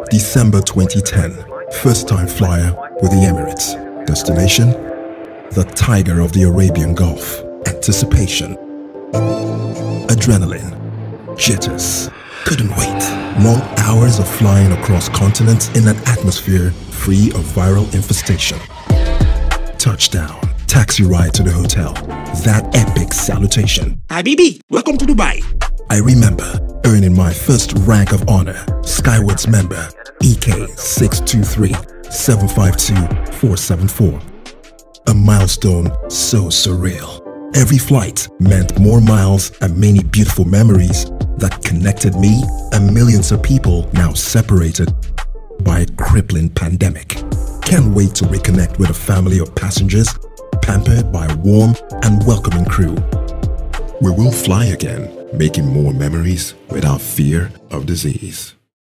December 2010. First time flyer with the Emirates. Destination? The Tiger of the Arabian Gulf. Anticipation. Adrenaline. Jitters. Couldn't wait. Long hours of flying across continents in an atmosphere free of viral infestation. Touchdown. Taxi ride to the hotel. That epic salutation. Habibi, welcome to Dubai. I remember earning my first rank of honor, Skywards member, EK 623-752-474. A milestone so surreal. Every flight meant more miles and many beautiful memories that connected me and millions of people now separated by a crippling pandemic. Can't wait to reconnect with a family of passengers pampered by a warm and welcoming crew. We will fly again, making more memories without fear of disease.